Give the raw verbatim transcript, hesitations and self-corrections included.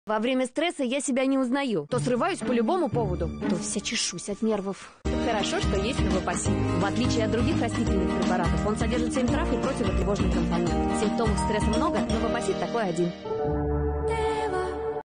Во время стресса я себя не узнаю. То срываюсь по любому поводу, то вся чешусь от нервов. Хорошо, что есть новопосит. В отличие от других растительных препаратов, он содержит семь трав и противотревожный компонент. Симптомов стресса много, новопосит такой один.